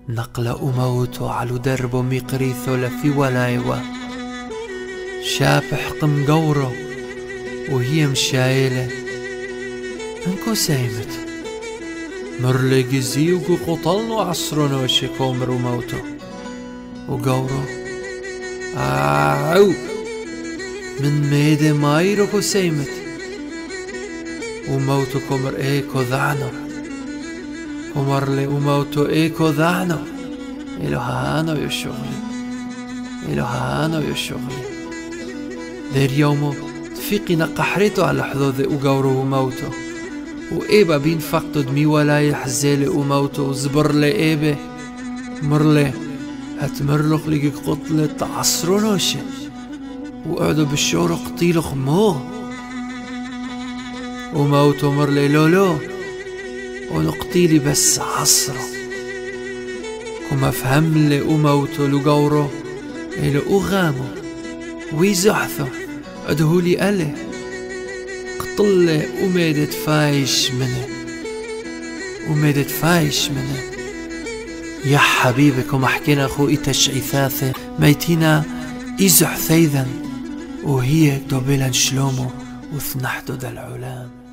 نقل أموتو على دربو ميقريثو لفي ولايوة شابح قم قورو وهي مشايلة انكو سايمت مرلي جزيوكو قطلنو عصرونو وشيكومر وموتو وقورو عو من ميدي مايروكو سايمت وموتو كومر ايكو ذعنو ومرلي وموتو ايكو ذعنو إلهانو يشغلي إلهانو يشغلي دير يومو تفيقنا قحريتو على حظوظي وقورو وموتو وإيبا بين فقدو دمي ولاي حزيلي وموتو وزبرلي إيبا مرلي هتمرلق لقي قطلة عصرونوشي وقعدوا بالشورو قطيلو خمو وموتو مرلي لولو ونقتيلي بس عصرو وما فهملي وموتو لقورو إلو أغامو ويزحثو أدهولي ألي قطلي وميدت فايش منه وميدت فايش منه يا حبيبكم أحكينا أخوي تشعيثاثة ميتينا إزح ثيذا وهي دوبيلا شلومو وثنحتو دا العلام